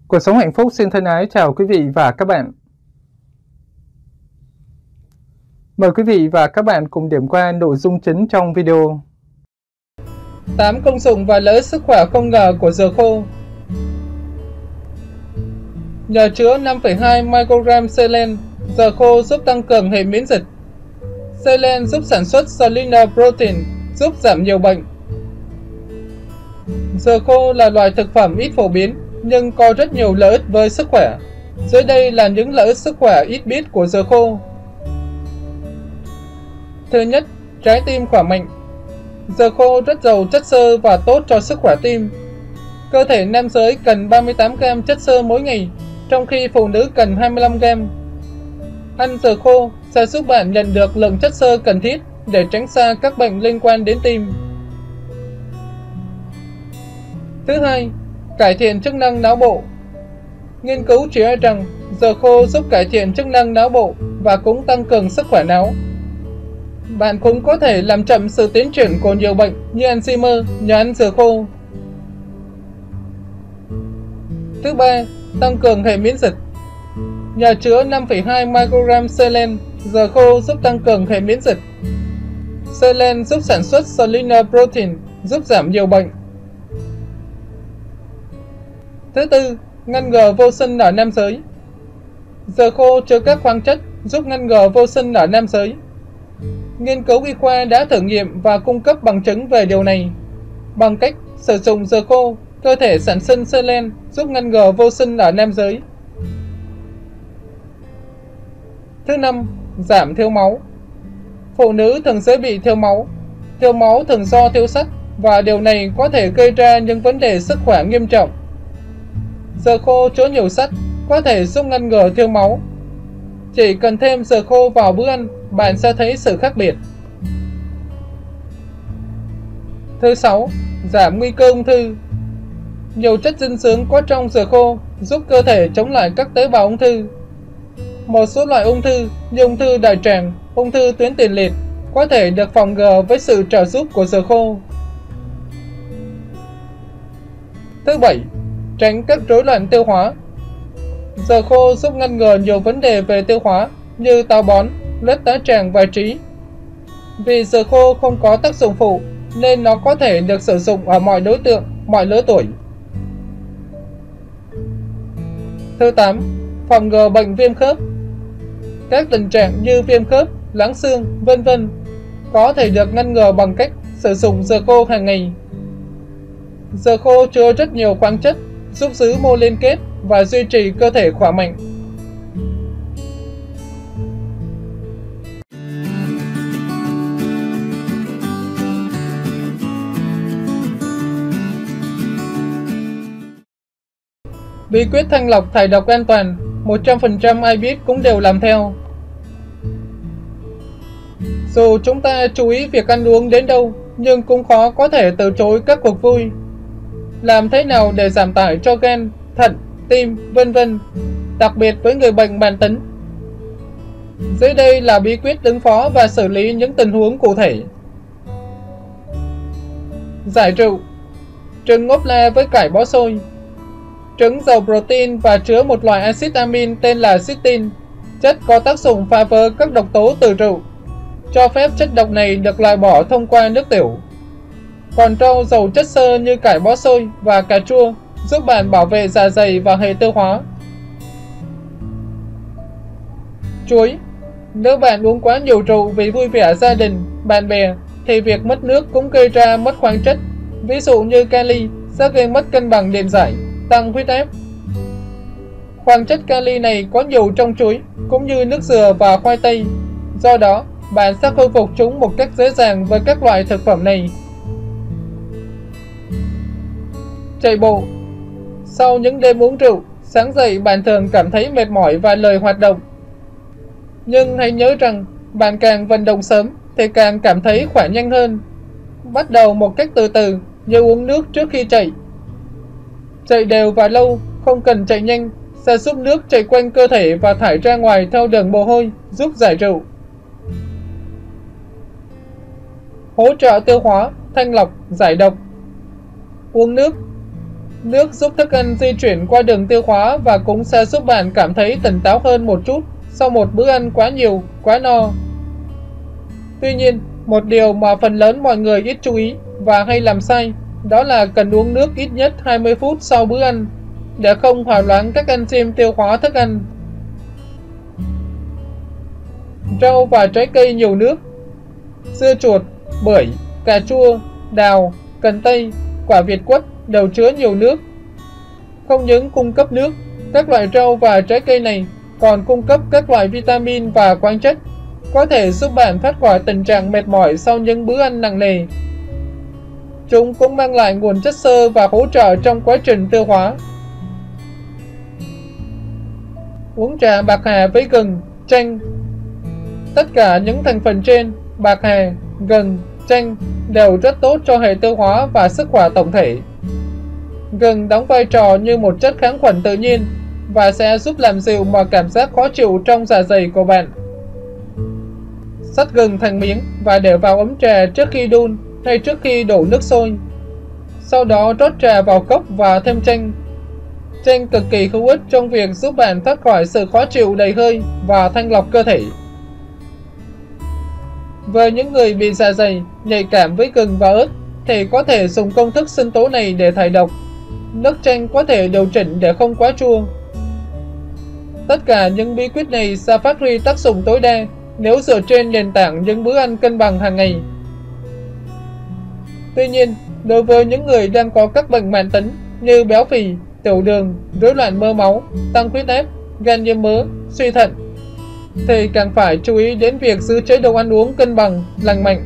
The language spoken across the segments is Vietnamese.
Cuộc sống hạnh phúc xin thân ái chào quý vị và các bạn. Mời quý vị và các bạn cùng điểm qua nội dung chính trong video. 8 công dụng và lợi ích sức khỏe không ngờ của dừa khô. Nhờ chứa 5,2 microgram selen, dừa khô giúp tăng cường hệ miễn dịch. Selen giúp sản xuất cellular protein, giúp giảm nhiều bệnh. Dừa khô là loại thực phẩm ít phổ biến nhưng có rất nhiều lợi ích với sức khỏe. Dưới đây là những lợi ích sức khỏe ít biết của dừa khô. Thứ nhất, trái tim khỏe mạnh. Dừa khô rất giàu chất xơ và tốt cho sức khỏe tim. Cơ thể nam giới cần 38 g chất xơ mỗi ngày, trong khi phụ nữ cần 25 g. Ăn dừa khô sẽ giúp bạn nhận được lượng chất xơ cần thiết để tránh xa các bệnh liên quan đến tim. Thứ hai, cải thiện chức năng não bộ. Nghiên cứu chỉ ra rằng dừa khô giúp cải thiện chức năng não bộ và cũng tăng cường sức khỏe não. Bạn cũng có thể làm chậm sự tiến triển của nhiều bệnh như Alzheimer nhờ ăn dừa khô. Thứ ba, tăng cường hệ miễn dịch. Nhờ chứa 5,2 microgram selen, dừa khô giúp tăng cường hệ miễn dịch. Selen giúp sản xuất cellular protein, giúp giảm nhiều bệnh. Thứ tư, ngăn ngừa vô sinh ở nam giới. Dừa khô chứa các khoáng chất giúp ngăn ngừa vô sinh ở nam giới. Nghiên cứu y khoa đã thử nghiệm và cung cấp bằng chứng về điều này. Bằng cách sử dụng dừa khô, cơ thể sản sinh selen giúp ngăn ngừa vô sinh ở nam giới. Thứ năm, giảm thiếu máu. Phụ nữ thường dễ bị thiếu máu. Thiếu máu thường do thiếu sắt và điều này có thể gây ra những vấn đề sức khỏe nghiêm trọng. Dừa khô chứa nhiều sắt có thể giúp ngăn ngừa thiếu máu. Chỉ cần thêm dừa khô vào bữa ăn, bạn sẽ thấy sự khác biệt. Thứ sáu, giảm nguy cơ ung thư. Nhiều chất dinh dưỡng có trong dừa khô giúp cơ thể chống lại các tế bào ung thư. Một số loại ung thư như ung thư đại tràng, ung thư tuyến tiền liệt có thể được phòng ngừa với sự trợ giúp của dừa khô. Thứ bảy, tránh các rối loạn tiêu hóa. Dừa khô giúp ngăn ngừa nhiều vấn đề về tiêu hóa như táo bón, loét tá tràng và trĩ. Vì dừa khô không có tác dụng phụ nên nó có thể được sử dụng ở mọi đối tượng, mọi lứa tuổi. Thứ 8, phòng ngừa bệnh viêm khớp. Các tình trạng như viêm khớp, láng xương, vân vân có thể được ngăn ngừa bằng cách sử dụng dừa khô hàng ngày. Dừa khô chứa rất nhiều khoáng chất giúp giữ mô liên kết và duy trì cơ thể khỏe mạnh. Bí quyết thanh lọc thải độc an toàn, 100% ai biết cũng đều làm theo. Dù chúng ta chú ý việc ăn uống đến đâu, nhưng cũng khó có thể từ chối các cuộc vui. Làm thế nào để giảm tải cho gan, thận, tim, vân vân, đặc biệt với người bệnh mãn tính? Dưới đây là bí quyết ứng phó và xử lý những tình huống cụ thể. Giải rượu. Trứng ốp la với cải bó xôi. Trứng giàu protein và chứa một loại axit amin tên là cysteine, chất có tác dụng phá vỡ các độc tố từ rượu, cho phép chất độc này được loại bỏ thông qua nước tiểu. Còn rau giàu chất xơ như cải bó xôi và cà chua giúp bạn bảo vệ dạ dày và hệ tiêu hóa. Chuối. Nếu bạn uống quá nhiều rượu vì vui vẻ gia đình, bạn bè thì việc mất nước cũng gây ra mất khoáng chất, ví dụ như kali sẽ gây mất cân bằng điện giải, tăng huyết áp. Khoáng chất kali này có nhiều trong chuối cũng như nước dừa và khoai tây, do đó bạn sẽ khôi phục chúng một cách dễ dàng với các loại thực phẩm này. Chạy bộ. Sau những đêm uống rượu, sáng dậy bạn thường cảm thấy mệt mỏi và lười hoạt động. Nhưng hãy nhớ rằng bạn càng vận động sớm thì càng cảm thấy khỏe nhanh hơn. Bắt đầu một cách từ từ như uống nước trước khi chạy. Chạy đều và lâu, không cần chạy nhanh, sẽ giúp nước chạy quanh cơ thể và thải ra ngoài theo đường mồ hôi, giúp giải rượu. Hỗ trợ tiêu hóa, thanh lọc, giải độc. Uống nước. Nước giúp thức ăn di chuyển qua đường tiêu hóa và cũng sẽ giúp bạn cảm thấy tỉnh táo hơn một chút sau một bữa ăn quá nhiều, quá no. Tuy nhiên, một điều mà phần lớn mọi người ít chú ý và hay làm sai đó là cần uống nước ít nhất 20 phút sau bữa ăn để không hòa loãng các enzyme tiêu hóa thức ăn. Rau và trái cây nhiều nước. Dưa chuột, bưởi, cà chua, đào, cần tây, quả việt quất đều chứa nhiều nước. Không những cung cấp nước, các loại rau và trái cây này còn cung cấp các loại vitamin và khoáng chất, có thể giúp bạn thoát khỏi tình trạng mệt mỏi sau những bữa ăn nặng nề. Chúng cũng mang lại nguồn chất xơ và hỗ trợ trong quá trình tiêu hóa. Uống trà bạc hà với gừng, chanh. Tất cả những thành phần trên, bạc hà, gừng, chanh đều rất tốt cho hệ tiêu hóa và sức khỏe tổng thể. Gừng đóng vai trò như một chất kháng khuẩn tự nhiên và sẽ giúp làm dịu mọi cảm giác khó chịu trong dạ dày của bạn. Xắt gừng thành miếng và để vào ấm trà trước khi đun hay trước khi đổ nước sôi. Sau đó rót trà vào cốc và thêm chanh. Chanh cực kỳ hữu ích trong việc giúp bạn thoát khỏi sự khó chịu đầy hơi và thanh lọc cơ thể. Với những người bị dạ dày nhạy cảm với gừng và ớt thì có thể dùng công thức sinh tố này để thải độc. Nước chanh có thể điều chỉnh để không quá chua. Tất cả những bí quyết này sẽ phát huy tác dụng tối đa nếu dựa trên nền tảng những bữa ăn cân bằng hàng ngày. Tuy nhiên, đối với những người đang có các bệnh mãn tính như béo phì, tiểu đường, rối loạn mỡ máu, tăng huyết áp, gan nhiễm mỡ, suy thận, thì càng phải chú ý đến việc giữ chế độ ăn uống cân bằng, lành mạnh.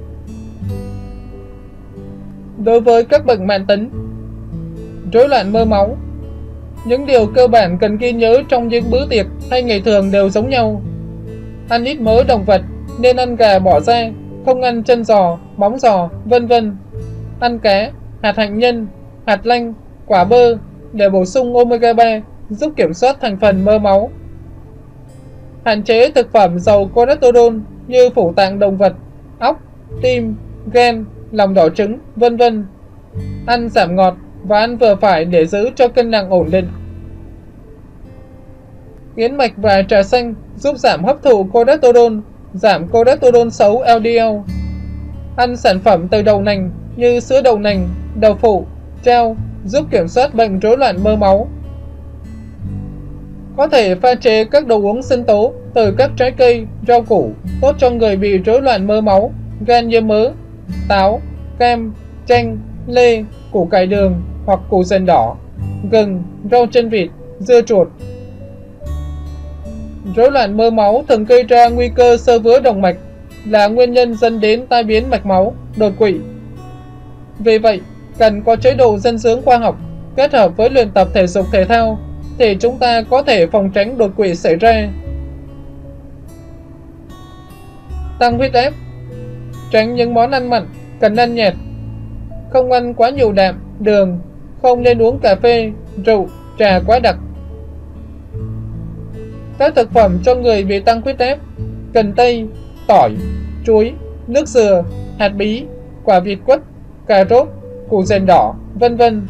Đối với các bệnh mãn tính, rối loạn mỡ máu, những điều cơ bản cần ghi nhớ trong những bữa tiệc hay ngày thường đều giống nhau. Ăn ít mỡ động vật, nên ăn gà bỏ da, không ăn chân giò, móng giò, vân vân. Ăn cá, hạt hạnh nhân, hạt lanh, quả bơ để bổ sung omega 3, giúp kiểm soát thành phần mỡ máu. Hạn chế thực phẩm giàu cholesterol như phủ tạng động vật, óc, tim, gan, lòng đỏ trứng, vân vân. Ăn giảm ngọt và ăn vừa phải để giữ cho cân nặng ổn định. Yến mạch và trà xanh giúp giảm hấp thụ cholesterol, giảm cholesterol xấu LDL. Ăn sản phẩm từ đậu nành như sữa đậu nành, đậu phụ, treo giúp kiểm soát bệnh rối loạn mỡ máu. Có thể pha chế các đồ uống sinh tố từ các trái cây, rau củ tốt cho người bị rối loạn mỡ máu, gan nhiễm mỡ, táo, cam, chanh, lê, củ cải đường hoặc củ dền đỏ, gừng, rau chân vịt, dưa chuột. Rối loạn mỡ máu thường gây ra nguy cơ xơ vữa động mạch, là nguyên nhân dẫn đến tai biến mạch máu, đột quỵ. Vì vậy, cần có chế độ dinh dưỡng khoa học kết hợp với luyện tập thể dục thể thao thì chúng ta có thể phòng tránh đột quỵ xảy ra. Tăng huyết áp. Tránh những món ăn mặn, cần ăn nhạt. Không ăn quá nhiều đạm, đường. Không nên uống cà phê, rượu, trà quá đặc. Các thực phẩm cho người bị tăng huyết áp: cần tây, tỏi, chuối, nước dừa, hạt bí, quả việt quất, cà rốt, củ dền đỏ, vân vân.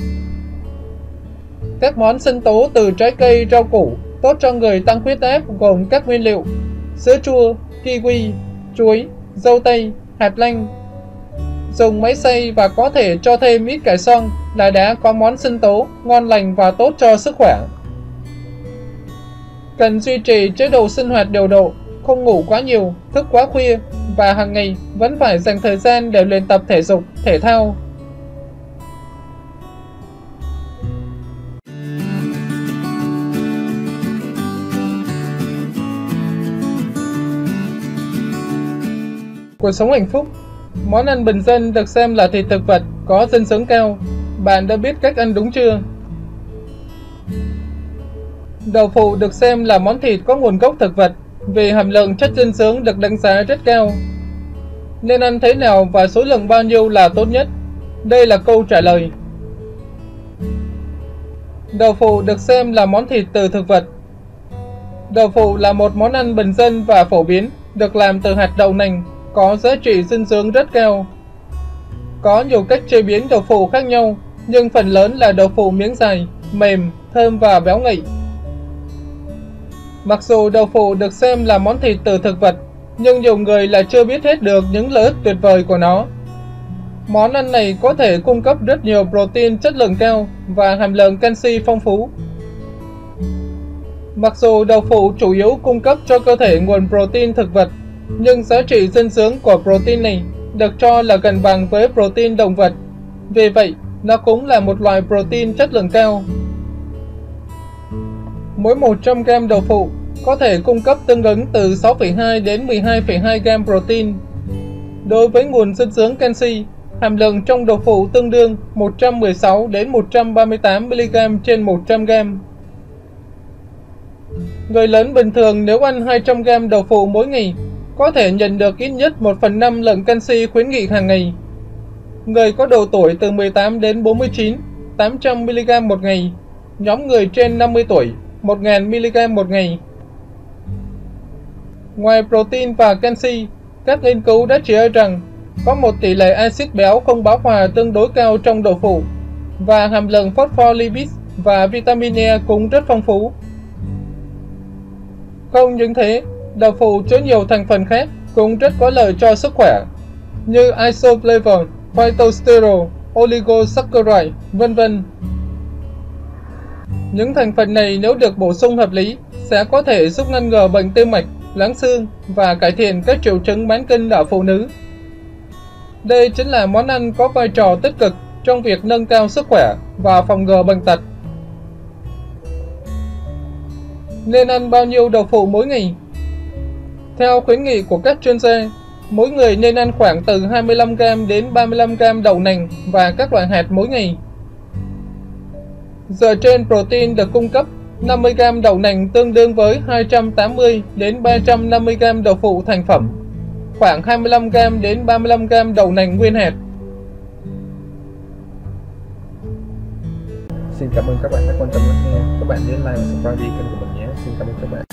Các món sinh tố từ trái cây, rau củ tốt cho người tăng huyết áp gồm các nguyên liệu: sữa chua, kiwi, chuối, dâu tây, hạt lanh. Dùng máy xay và có thể cho thêm ít cải xoong là đã có món sinh tố ngon lành và tốt cho sức khỏe. Cần duy trì chế độ sinh hoạt điều độ, không ngủ quá nhiều, thức quá khuya và hàng ngày vẫn phải dành thời gian để luyện tập thể dục, thể thao. Cuộc sống hạnh phúc. Món ăn bình dân được xem là thịt thực vật có dinh dưỡng cao. Bạn đã biết cách ăn đúng chưa? Đậu phụ được xem là món thịt có nguồn gốc thực vật vì hàm lượng chất dinh dưỡng được đánh giá rất cao. Nên ăn thế nào và số lượng bao nhiêu là tốt nhất? Đây là câu trả lời. Đậu phụ được xem là món thịt từ thực vật. Đậu phụ là một món ăn bình dân và phổ biến, được làm từ hạt đậu nành, có giá trị dinh dưỡng rất cao. Có nhiều cách chế biến đậu phụ khác nhau, nhưng phần lớn là đậu phụ miếng dày, mềm, thơm và béo ngậy. Mặc dù đậu phụ được xem là món thịt từ thực vật, nhưng nhiều người lại chưa biết hết được những lợi ích tuyệt vời của nó. Món ăn này có thể cung cấp rất nhiều protein chất lượng cao và hàm lượng canxi phong phú. Mặc dù đậu phụ chủ yếu cung cấp cho cơ thể nguồn protein thực vật, nhưng giá trị dinh dưỡng của protein này được cho là gần bằng với protein động vật. Vì vậy, nó cũng là một loại protein chất lượng cao. Mỗi 100 g đậu phụ có thể cung cấp tương ứng từ 6,2 đến 12,2 g protein. Đối với nguồn dinh dưỡng canxi, hàm lượng trong đậu phụ tương đương 116 đến 138 mg trên 100 g. Người lớn bình thường nếu ăn 200 g đậu phụ mỗi ngày có thể nhận được ít nhất 1/5 lượng canxi khuyến nghị hàng ngày. Người có độ tuổi từ 18 đến 49, 800 mg một ngày. Nhóm người trên 50 tuổi, 1000 mg một ngày. Ngoài protein và canxi, các nghiên cứu đã chỉ ra rằng có một tỷ lệ axit béo không bão hòa tương đối cao trong đậu phụ, và hàm lượng phospholipid và vitamin E cũng rất phong phú. Không những thế, đậu phụ chứa nhiều thành phần khác cũng rất có lợi cho sức khỏe, như isoflavone, phytosterol, oligosaccharide, vân vân. Những thành phần này nếu được bổ sung hợp lý sẽ có thể giúp ngăn ngừa bệnh tim mạch, loãng xương và cải thiện các triệu chứng mãn kinh ở phụ nữ. Đây chính là món ăn có vai trò tích cực trong việc nâng cao sức khỏe và phòng ngừa bệnh tật. Nên ăn bao nhiêu đậu phụ mỗi ngày? Theo khuyến nghị của các chuyên gia, mỗi người nên ăn khoảng từ 25 g đến 35 g đậu nành và các loại hạt mỗi ngày. Dựa trên protein được cung cấp, 50 g đậu nành tương đương với 280 đến 350 g đậu phụ thành phẩm, khoảng 25 g đến 35 g đậu nành nguyên hạt. Xin cảm ơn các bạn đã quan tâm lắng nghe. Các bạn nhớ like và subscribe kênh của mình nhé. Xin cảm ơn các bạn.